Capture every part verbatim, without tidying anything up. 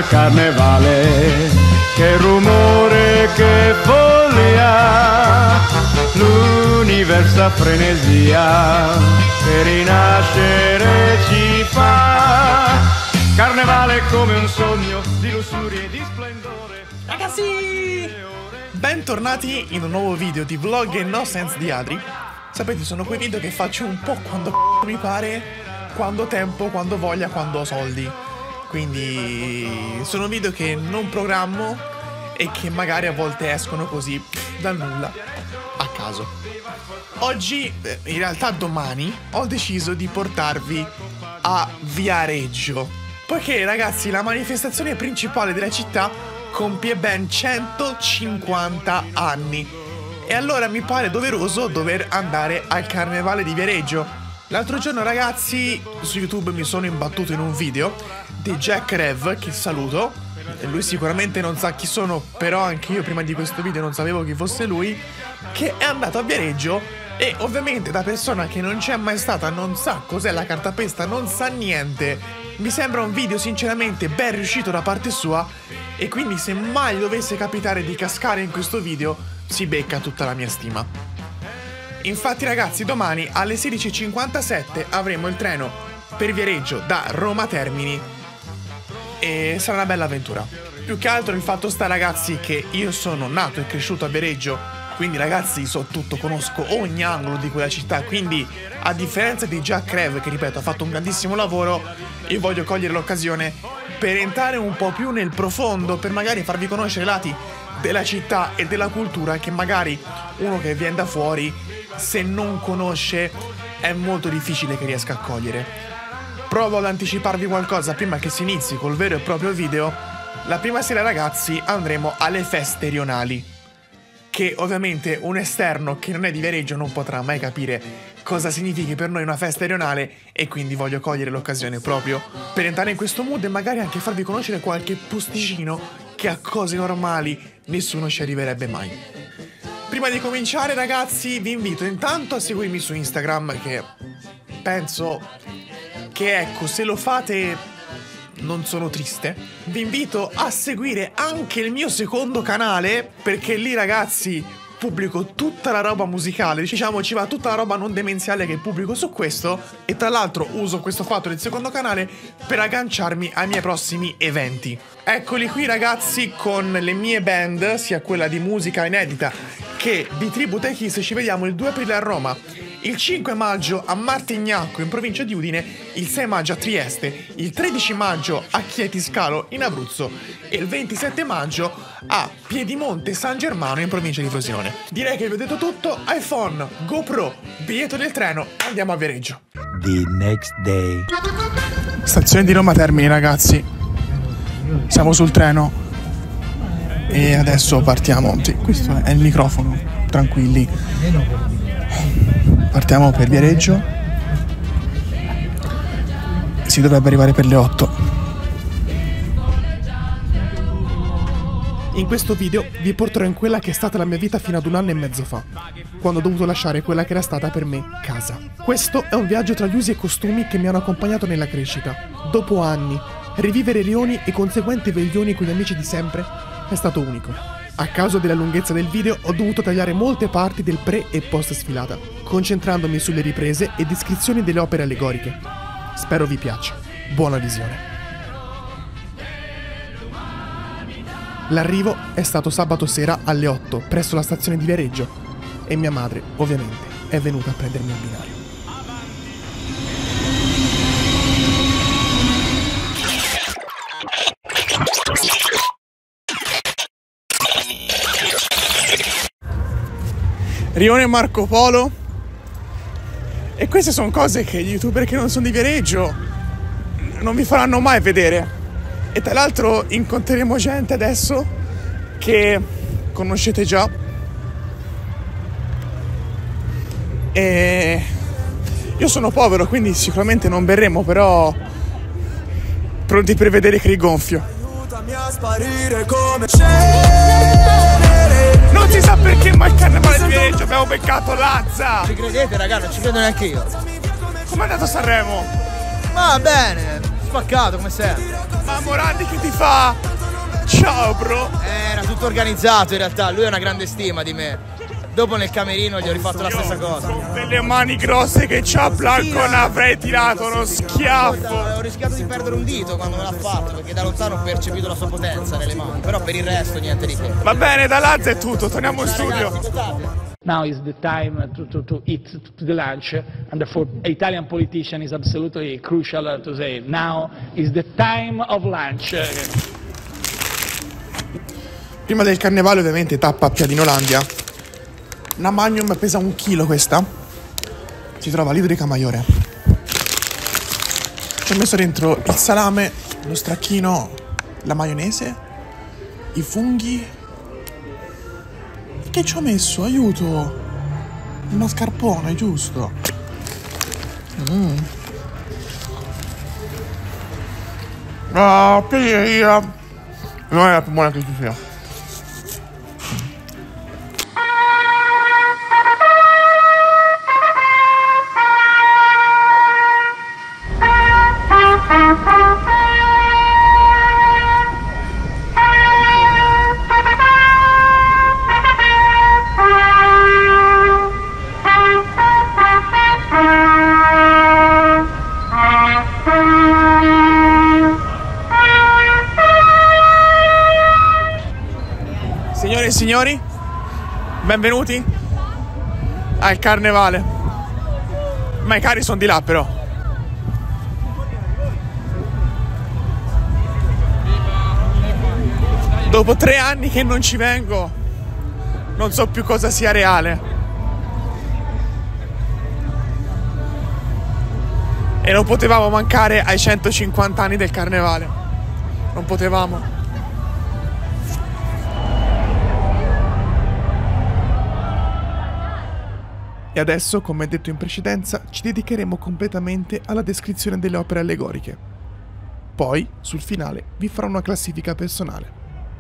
carnevale, che rumore, che follia, l'universa frenesia che rinascere ci fa. Carnevale come un sogno di lussuria e di splendore. Ragazzi, bentornati in un nuovo video di vlog e no sense di Adri. Sapete, sono quei video che faccio un po' quando mi pare, quando ho tempo, quando voglia, quando ho soldi. Quindi sono video che non programmo e che magari a volte escono così dal nulla, a caso. Oggi, in realtà domani, ho deciso di portarvi a Viareggio, poiché ragazzi la manifestazione principale della città compie ben centocinquanta anni e allora mi pare doveroso dover andare al carnevale di Viareggio. L'altro giorno ragazzi su YouTube mi sono imbattuto in un video di Jack Rev, che saluto. Lui sicuramente non sa chi sono, però anche io prima di questo video non sapevo chi fosse lui, che è andato a Viareggio e ovviamente da persona che non c'è mai stata, non sa cos'è la cartapesta, non sa niente. Mi sembra un video sinceramente ben riuscito da parte sua e quindi se mai dovesse capitare di cascare in questo video si becca tutta la mia stima. Infatti ragazzi, domani alle sedici e cinquantasette avremo il treno per Viareggio da Roma Termini e sarà una bella avventura. Più che altro il fatto sta ragazzi che io sono nato e cresciuto a Viareggio, quindi ragazzi so tutto, conosco ogni angolo di quella città, quindi a differenza di Jack Rev, che ripeto ha fatto un grandissimo lavoro, io voglio cogliere l'occasione per entrare un po' più nel profondo, per magari farvi conoscere lati della città e della cultura che magari uno che viene da fuori, se non conosce, è molto difficile che riesca a cogliere. Provo ad anticiparvi qualcosa prima che si inizi col vero e proprio video. La prima sera ragazzi andremo alle feste rionali, che ovviamente un esterno che non è di Viareggio non potrà mai capire cosa significhi per noi una festa rionale e quindi voglio cogliere l'occasione proprio per entrare in questo mood e magari anche farvi conoscere qualche posticino che a cose normali nessuno ci arriverebbe mai. Prima di cominciare ragazzi vi invito intanto a seguirmi su Instagram, che penso che ecco, se lo fate non sono triste. Vi invito a seguire anche il mio secondo canale, perché lì ragazzi pubblico tutta la roba musicale, diciamo ci va tutta la roba non demenziale che pubblico su questo, e tra l'altro uso questo fatto del secondo canale per agganciarmi ai miei prossimi eventi. Eccoli qui ragazzi con le mie band, sia quella di musica inedita che di Tribute ai Kiss. Ci vediamo il due aprile a Roma, il cinque maggio a Martignacco in provincia di Udine, il sei maggio a Trieste, il tredici maggio a Chieti Scalo in Abruzzo e il ventisette maggio a Piedimonte San Germano in provincia di Frosinone. Direi che vi ho detto tutto. iPhone, GoPro, biglietto del treno, andiamo a Viareggio. The next day. Stazione di Roma Termini ragazzi, siamo sul treno e adesso partiamo. Sì, questo è il microfono, tranquilli. Partiamo per Viareggio. Si dovrebbe arrivare per le otto. In questo video vi porterò in quella che è stata la mia vita fino ad un anno e mezzo fa, quando ho dovuto lasciare quella che era stata per me casa. Questo è un viaggio tra gli usi e costumi che mi hanno accompagnato nella crescita. Dopo anni, rivivere rioni e conseguenti veglioni con gli amici di sempre è stato unico. A causa della lunghezza del video ho dovuto tagliare molte parti del pre e post sfilata, concentrandomi sulle riprese e descrizioni delle opere allegoriche. Spero vi piaccia. Buona visione. L'arrivo è stato sabato sera alle otto presso la stazione di Viareggio e mia madre, ovviamente, è venuta a prendermi al binario. Rione Marco Polo. E queste sono cose che gli youtuber che non sono di Viareggio non vi faranno mai vedere. E tra l'altro incontreremo gente adesso che conoscete già e io sono povero, quindi sicuramente non berremo, però pronti per vedere che rigonfio. Non si sa perché, ma il carnevale di Viareggio abbiamo beccato Lazza. Ci credete raga? Non ci credo neanche io. Com'è andato a Sanremo? Va bene, spaccato come sempre. Ma Morandi che ti fa? Ciao bro. Eh, era tutto organizzato in realtà, lui ha una grande stima di me. Dopo nel camerino gli ho rifatto la stessa cosa. Con delle mani grosse che c'ha Blancon avrei tirato uno schiaffo. Ho rischiato di perdere un dito quando me l'ha fatto, perché da lontano ho percepito la sua potenza nelle mani. Però per il resto niente di che. Va bene, da Lazza è tutto, torniamo in studio. Now is the time to, to, to eat to the lunch, and for Italian politician is absolutely crucial to say now is the time of lunch. Prima del carnevale ovviamente tappa a Piadina Olandia. Una Magnum pesa un chilo questa. Si trova a Lidrica Maiore. Ci ho messo dentro il salame, lo stracchino, la maionese, i funghi. Che ci ho messo? Aiuto! Il mascarpone, giusto? Mm. La pizzeria non è la più buona che ci sia. Signore e signori, benvenuti al carnevale. Ma i cari sono di là però. Dopo tre anni che non ci vengo, non so più cosa sia reale. E non potevamo mancare ai centocinquanta anni del carnevale. Non potevamo. E adesso, come detto in precedenza, ci dedicheremo completamente alla descrizione delle opere allegoriche. Poi, sul finale, vi farò una classifica personale.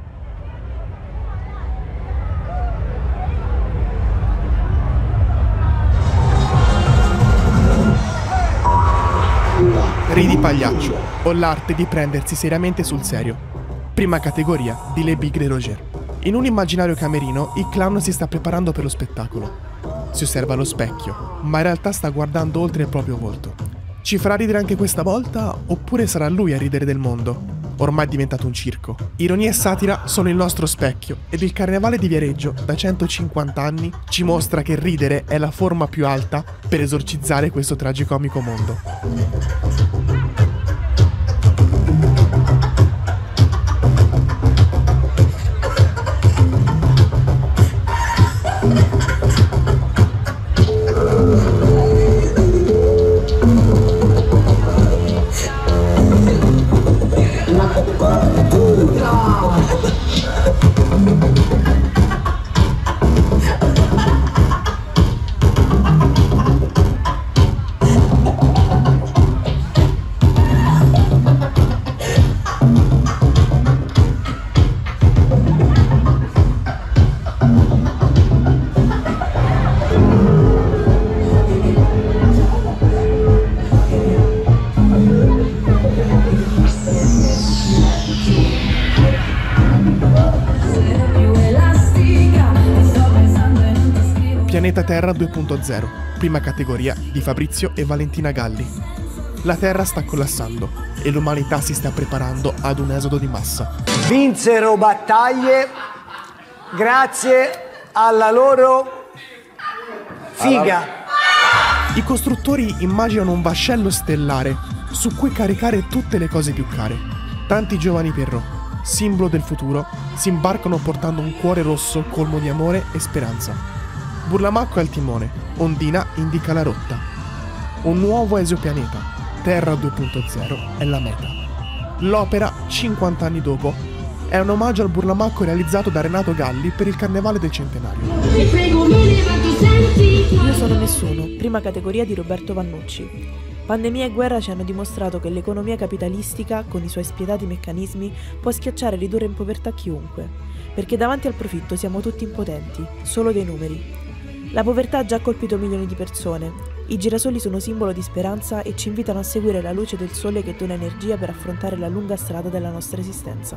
Ridi pagliaccio, o l'arte di prendersi seriamente sul serio. Prima categoria di Le Bigre Roger. In un immaginario camerino, il clown si sta preparando per lo spettacolo. Si osserva allo specchio, ma in realtà sta guardando oltre il proprio volto. Ci farà ridere anche questa volta, oppure sarà lui a ridere del mondo? Ormai è diventato un circo. Ironia e satira sono il nostro specchio, ed il carnevale di Viareggio, da centocinquanta anni, ci mostra che ridere è la forma più alta per esorcizzare questo tragicomico mondo. Pianeta Terra due punto zero, prima categoria di Fabrizio e Valentina Galli. La Terra sta collassando e l'umanità si sta preparando ad un esodo di massa. Vinsero battaglie grazie alla loro figa. I costruttori immaginano un vascello stellare su cui caricare tutte le cose più care. Tanti giovani Pierrot, simbolo del futuro, si imbarcano portando un cuore rosso colmo di amore e speranza. Burlamacco è al timone, Ondina indica la rotta. Un nuovo esopianeta, Terra due punto zero, è la meta. L'opera, cinquanta anni dopo, è un omaggio al Burlamacco realizzato da Renato Galli per il Carnevale del Centenario. Io sono Nessuno, prima categoria di Roberto Vannucci. Pandemia e guerra ci hanno dimostrato che l'economia capitalistica, con i suoi spietati meccanismi, può schiacciare e ridurre in povertà chiunque. Perché davanti al profitto siamo tutti impotenti, solo dei numeri. La povertà ha già colpito milioni di persone. I girasoli sono simbolo di speranza e ci invitano a seguire la luce del sole che dona energia per affrontare la lunga strada della nostra esistenza.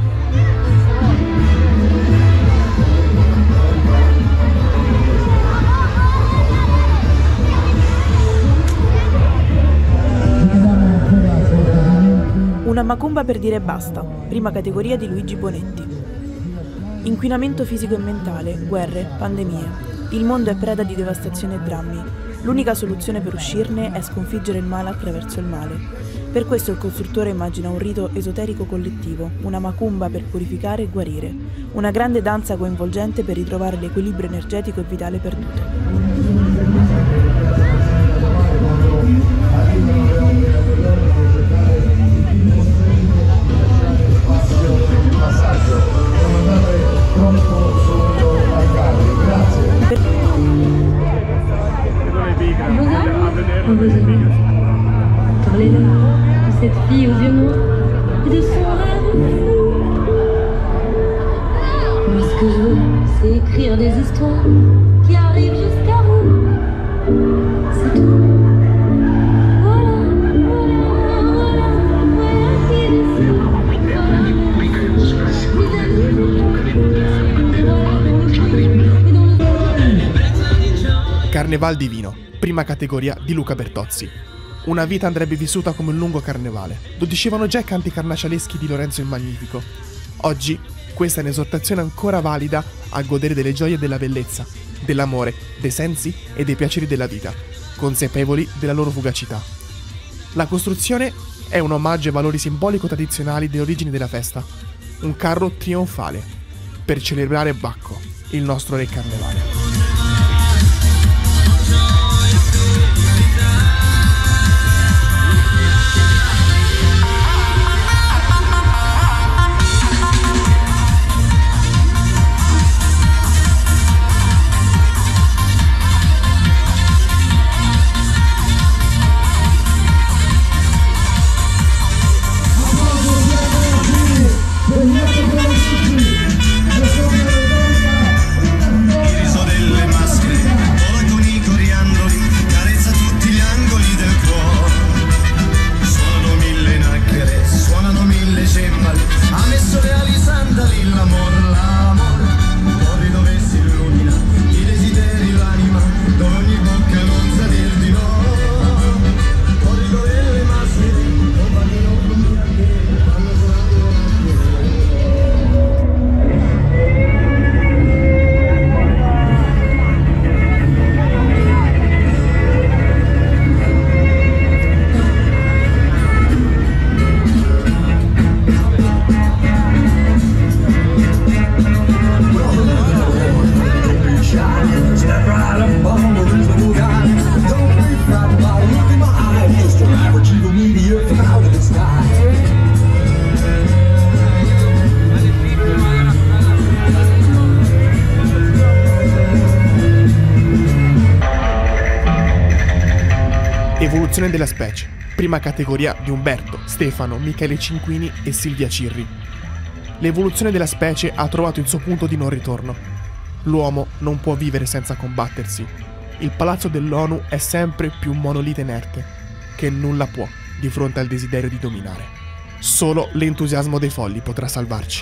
Una macumba per dire basta, prima categoria di Luigi Bonetti. Inquinamento fisico e mentale, guerre, pandemie. Il mondo è preda di devastazione e drammi. L'unica soluzione per uscirne è sconfiggere il male attraverso il male. Per questo il costruttore immagina un rito esoterico collettivo, una macumba per purificare e guarire, una grande danza coinvolgente per ritrovare l'equilibrio energetico e vitale perduto. Parlez-leur de cette fille aux yeux noirs et de son rêve fou. Moi ce que je veux, c'est écrire des histoires qui arrivent jusqu'à vous. C'est tout. Voilà, voilà, voilà, voilà qui décide. Carneval divino, prima categoria di Luca Bertozzi. Una vita andrebbe vissuta come un lungo carnevale. Lo dicevano già i canti carnaccialeschi di Lorenzo il Magnifico. Oggi questa è un'esortazione ancora valida a godere delle gioie della bellezza, dell'amore, dei sensi e dei piaceri della vita, consapevoli della loro fugacità. La costruzione è un omaggio ai valori simbolico-tradizionali delle origini della festa, un carro trionfale, per celebrare Bacco, il nostro re carnevale. Evoluzione della specie, prima categoria di Umberto, Stefano, Michele Cinquini e Silvia Cirri. L'evoluzione della specie ha trovato il suo punto di non ritorno. L'uomo non può vivere senza combattersi. Il palazzo dell'ONU è sempre più un monolite inerte, che nulla può di fronte al desiderio di dominare. Solo l'entusiasmo dei folli potrà salvarci.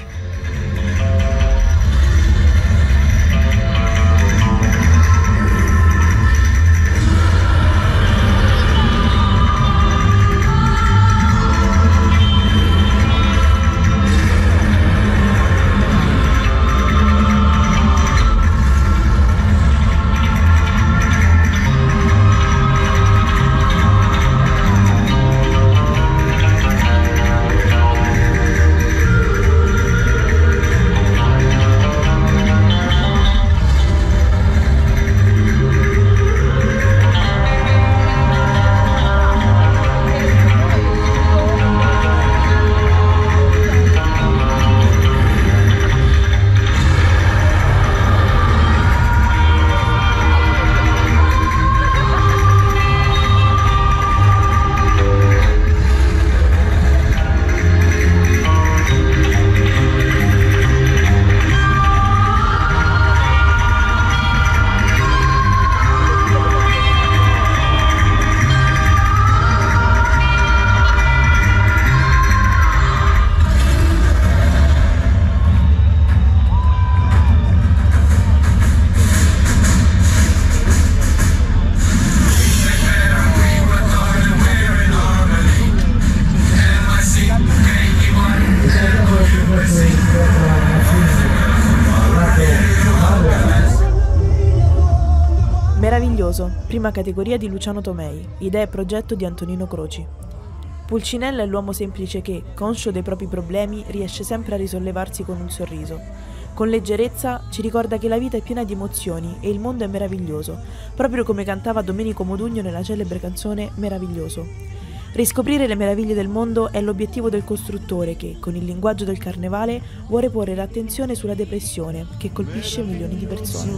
Meraviglioso, prima categoria di Luciano Tomei, idea e progetto di Antonino Croci. Pulcinella è l'uomo semplice che, conscio dei propri problemi, riesce sempre a risollevarsi con un sorriso. Con leggerezza ci ricorda che la vita è piena di emozioni e il mondo è meraviglioso, proprio come cantava Domenico Modugno nella celebre canzone Meraviglioso. Riscoprire le meraviglie del mondo è l'obiettivo del costruttore che, con il linguaggio del carnevale, vuole porre l'attenzione sulla depressione che colpisce milioni di persone.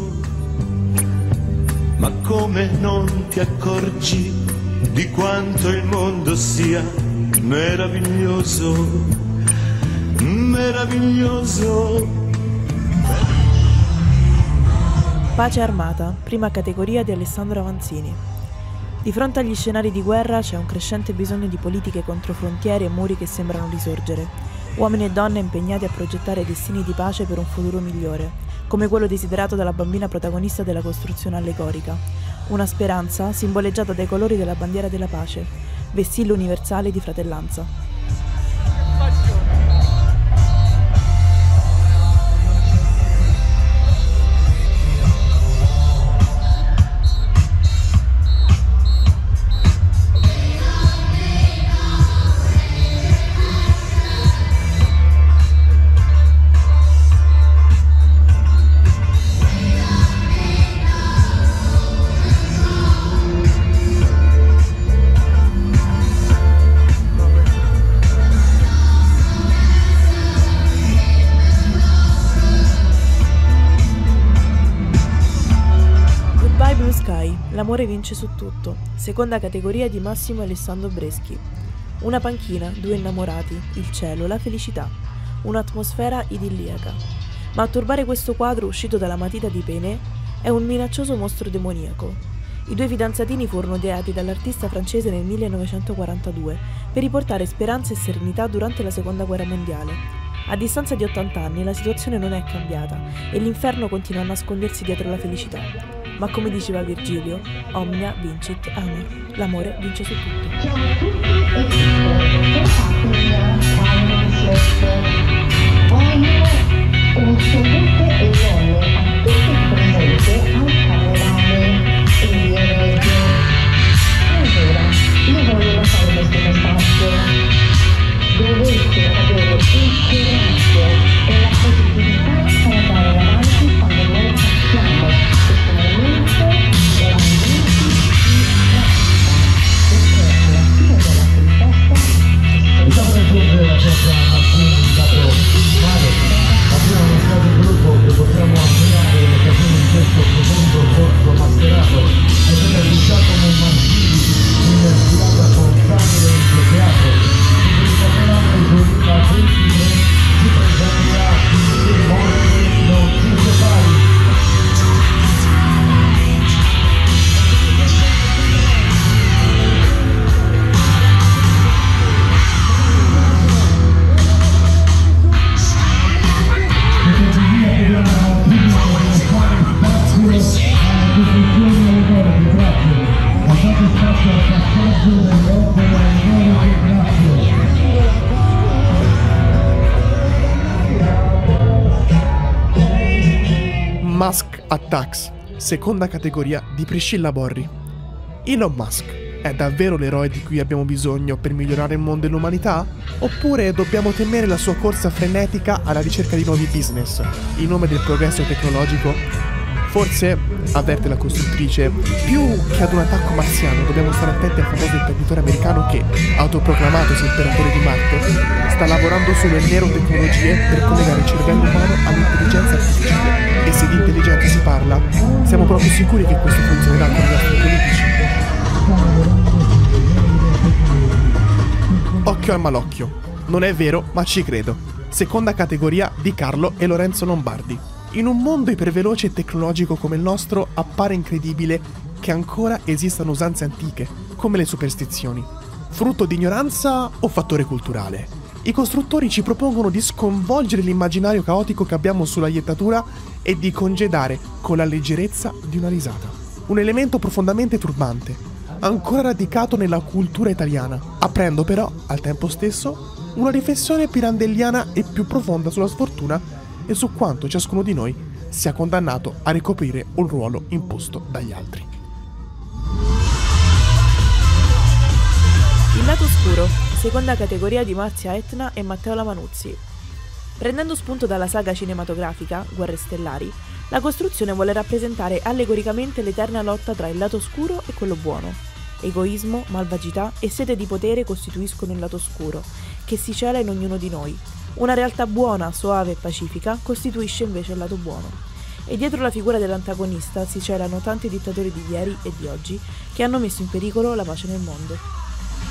Ma come non ti accorgi di quanto il mondo sia meraviglioso, meraviglioso. Pace armata, prima categoria di Alessandro Avanzini. Di fronte agli scenari di guerra c'è un crescente bisogno di politiche contro frontiere e muri che sembrano risorgere. Uomini e donne impegnati a progettare destini di pace per un futuro migliore, come quello desiderato dalla bambina protagonista della costruzione allegorica. Una speranza simboleggiata dai colori della bandiera della pace, vessillo universale di fratellanza. L'amore vince su tutto, seconda categoria di Massimo Alessandro Breschi. Una panchina, due innamorati, il cielo, la felicità, un'atmosfera idilliaca. Ma a turbare questo quadro uscito dalla matita di Penet è un minaccioso mostro demoniaco. I due fidanzatini furono ideati dall'artista francese nel millenovecentoquarantadue per riportare speranza e serenità durante la seconda guerra mondiale. A distanza di ottanta anni la situazione non è cambiata e l'inferno continua a nascondersi dietro la felicità. Ma come diceva Virgilio, omnia vincit amor, l'amore vince su tutto. Ciao a tutti e tutte, voglio un saluto e donne a tutti presenti al carnevale e via Reggio. Allora, io voglio lasciare questo messaggio. Dovete avere il coraggio e la positività per andare avanti quando noi facciamo. Diciamo che giunge la cosa a cui è stato male, abbiamo mostrato il gruppo che possiamo ampliare l'occasione di questo secondo corso mascherato e per il Giacomo Maschili in sfilata con Samuel del teatro. Si ricorderanno il duemilaventidue, si presenterà finché morte non si separi. Musk Attacks, seconda categoria di Priscilla Borri. Elon Musk è davvero l'eroe di cui abbiamo bisogno per migliorare il mondo e l'umanità? Oppure dobbiamo temere la sua corsa frenetica alla ricerca di nuovi business, in nome del progresso tecnologico? Forse, avverte la costruttrice, più che ad un attacco marziano dobbiamo stare attenti al famoso imprenditore americano che, autoproclamatosi imperatore di Marte, sta lavorando sulle neurotecnologie per collegare il cervello umano all'intelligenza artificiale. E se di intelligenza si parla, siamo proprio sicuri che questo funzionerà con i nostri politici? Occhio al malocchio. Non è vero, ma ci credo. Seconda categoria di Carlo e Lorenzo Lombardi. In un mondo iperveloce e tecnologico come il nostro appare incredibile che ancora esistano usanze antiche, come le superstizioni. Frutto di ignoranza o fattore culturale? I costruttori ci propongono di sconvolgere l'immaginario caotico che abbiamo sulla iettatura e di congedare con la leggerezza di una risata. Un elemento profondamente turbante, ancora radicato nella cultura italiana, aprendo però, al tempo stesso, una riflessione pirandelliana e più profonda sulla sfortuna e su quanto ciascuno di noi sia condannato a ricoprire un ruolo imposto dagli altri. Lato Oscuro, seconda categoria di Marzia Etna e Matteo Lamanuzzi. Prendendo spunto dalla saga cinematografica Guerre Stellari, la costruzione vuole rappresentare allegoricamente l'eterna lotta tra il lato oscuro e quello buono. Egoismo, malvagità e sete di potere costituiscono il lato oscuro, che si cela in ognuno di noi. Una realtà buona, soave e pacifica costituisce invece il lato buono. E dietro la figura dell'antagonista si celano tanti dittatori di ieri e di oggi che hanno messo in pericolo la pace nel mondo.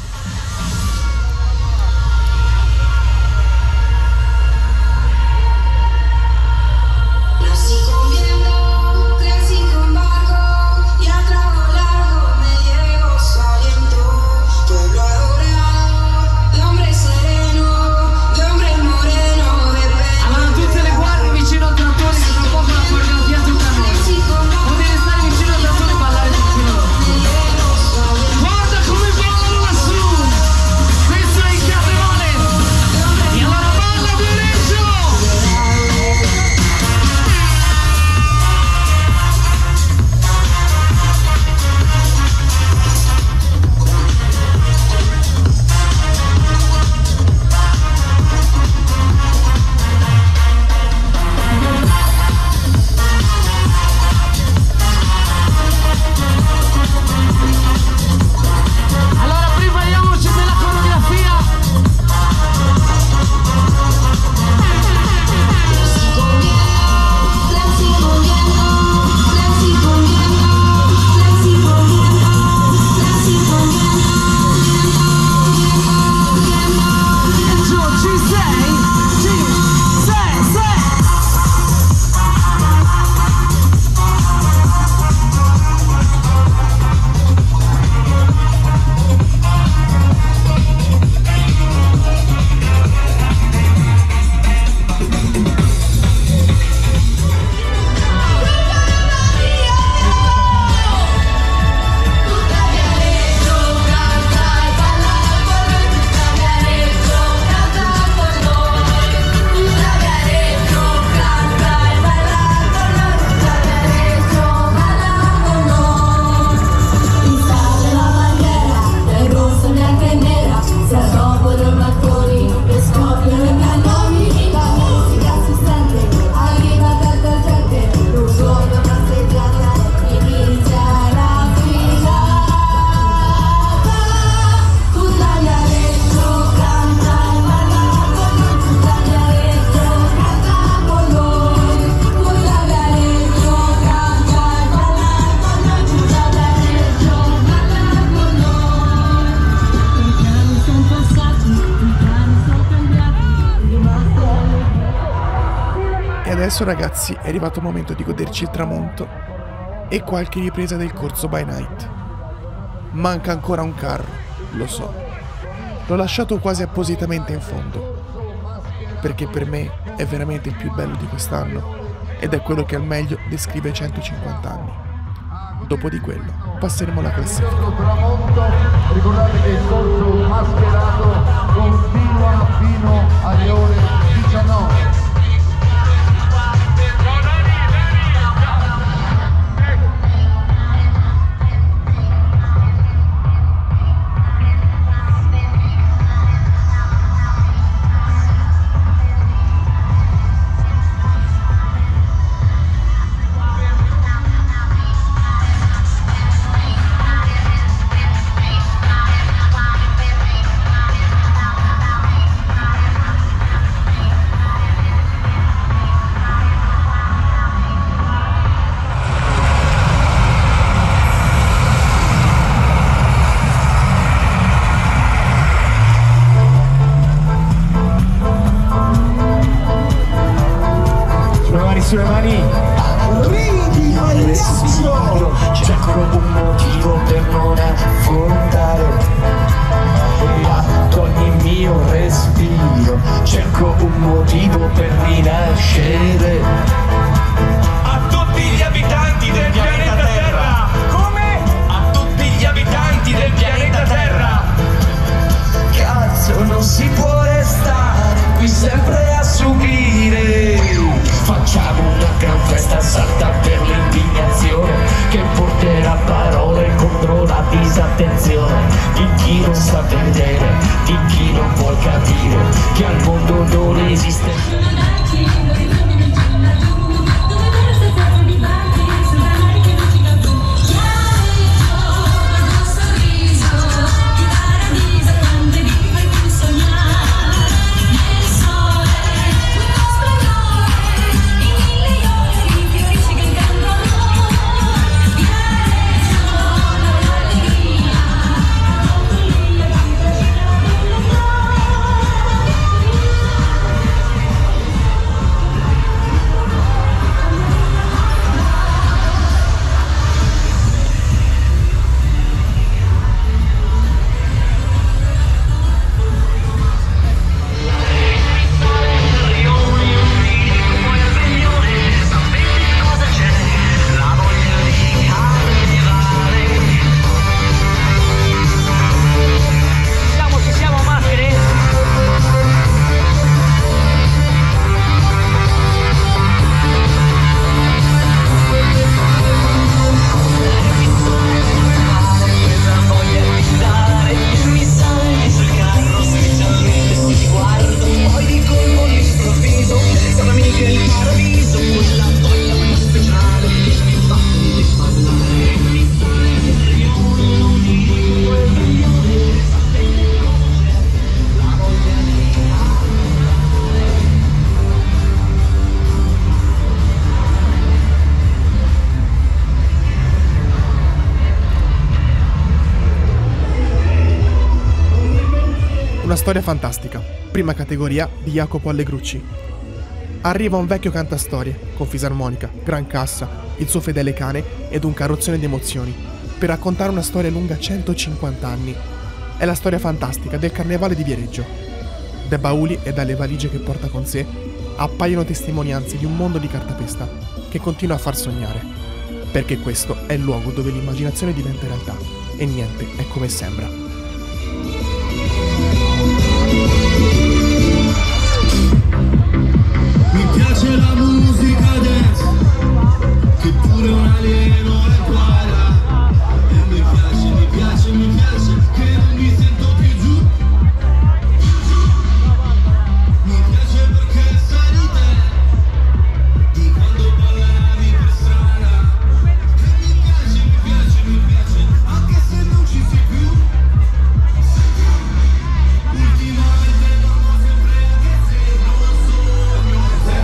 Adesso ragazzi è arrivato il momento di goderci il tramonto e qualche ripresa del corso by night. Manca ancora un carro, lo so. L'ho lasciato quasi appositamente in fondo, perché per me è veramente il più bello di quest'anno ed è quello che al meglio descrive i centocinquanta anni. Dopo di quello passeremo alla classifica. Ricordate che il corso mascherato continua fino alle ore diciannove. Sulle mani, ridi al respiro, cerco un motivo per non affrontare e ad ogni mio respiro, cerco un motivo per rinascere. A tutti gli abitanti del pianeta Terra, come? A tutti gli abitanti del pianeta Terra, cazzo non si può restare qui sempre a subire. Facciamo una gran festa salta per l'indignazione che porterà parole contro la disattenzione. di chi non sa vedere, di chi non vuol capire che al mondo non esiste. Una storia fantastica, prima categoria di Jacopo Allegrucci. Arriva un vecchio cantastorie, con fisarmonica, gran cassa, il suo fedele cane ed un carrozzone di emozioni, per raccontare una storia lunga centocinquanta anni. È la storia fantastica del carnevale di Viareggio. Dai bauli e dalle valigie che porta con sé appaiono testimonianze di un mondo di cartapesta che continua a far sognare, perché questo è il luogo dove l'immaginazione diventa realtà e niente è come sembra. Mi piace la musica dance, che pure un alieno è quadra. E mi piace, mi piace, mi piace, che non mi sento più giù. Mi piace perché sai di te, di quando ballavi per strada. E mi piace, mi piace, mi piace, anche se non ci sei più. Ultimamente dormo sempre anche se non sogno.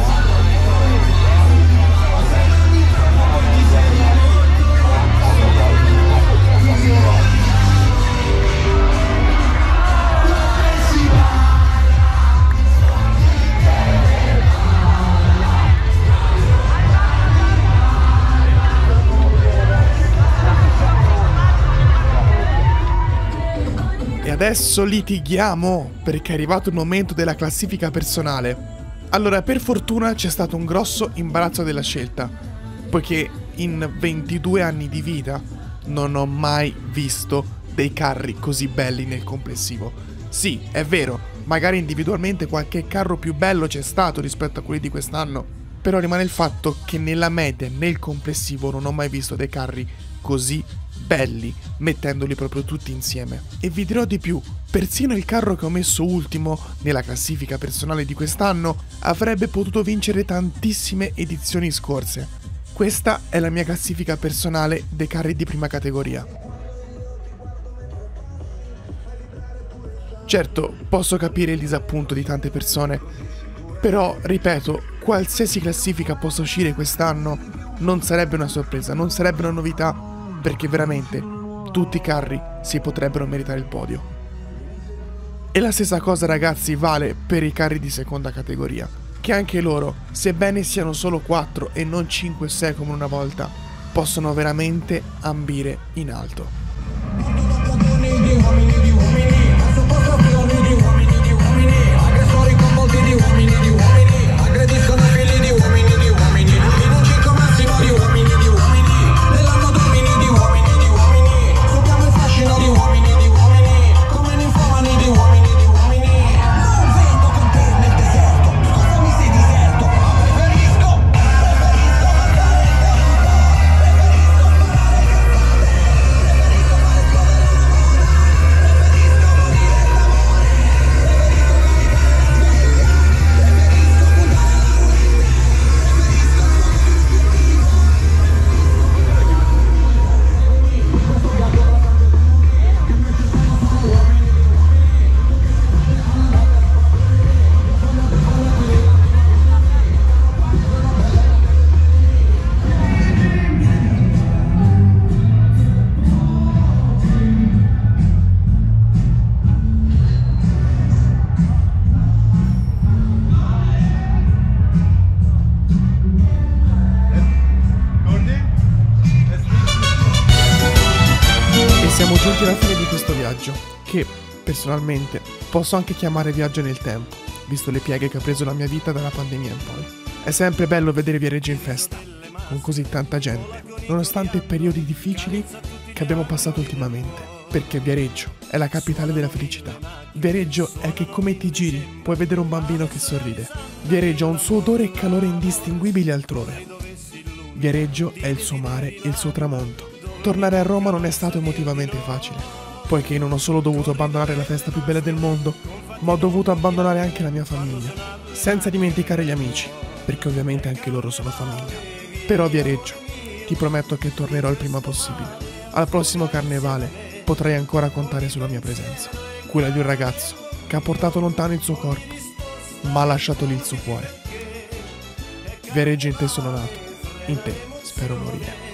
E adesso litighiamo, perché è arrivato il momento della classifica personale. Allora, per fortuna c'è stato un grosso imbarazzo della scelta, poiché in ventidue anni di vita non ho mai visto dei carri così belli nel complessivo. Sì, è vero, magari individualmente qualche carro più bello c'è stato rispetto a quelli di quest'anno, però rimane il fatto che nella media, nel complessivo, non ho mai visto dei carri così belli, mettendoli proprio tutti insieme. E vi dirò di più, persino il carro che ho messo ultimo nella classifica personale di quest'anno avrebbe potuto vincere tantissime edizioni scorse. Questa è la mia classifica personale dei carri di prima categoria. Certo, posso capire il disappunto di tante persone, però, ripeto, qualsiasi classifica possa uscire quest'anno non sarebbe una sorpresa, non sarebbe una novità, perché veramente tutti i carri si potrebbero meritare il podio. E la stessa cosa, ragazzi, vale per i carri di seconda categoria, che anche loro, sebbene siano solo quattro e non cinque o sei come una volta, possono veramente ambire in alto. giunti alla fine di questo viaggio, che personalmente posso anche chiamare viaggio nel tempo, visto le pieghe che ha preso la mia vita dalla pandemia in poi. È sempre bello vedere Viareggio in festa, con così tanta gente, nonostante i periodi difficili che abbiamo passato ultimamente, perché Viareggio è la capitale della felicità. Viareggio è che come ti giri puoi vedere un bambino che sorride. Viareggio ha un suo odore e calore indistinguibili altrove. Viareggio è il suo mare e il suo tramonto. Tornare a Roma non è stato emotivamente facile, poiché non ho solo dovuto abbandonare la festa più bella del mondo, ma ho dovuto abbandonare anche la mia famiglia, senza dimenticare gli amici, perché ovviamente anche loro sono famiglia. Però Viareggio, ti prometto che tornerò il prima possibile. Al prossimo carnevale potrai ancora contare sulla mia presenza, quella di un ragazzo che ha portato lontano il suo corpo, ma ha lasciato lì il suo cuore. Viareggio, in te sono nato, in te spero morire.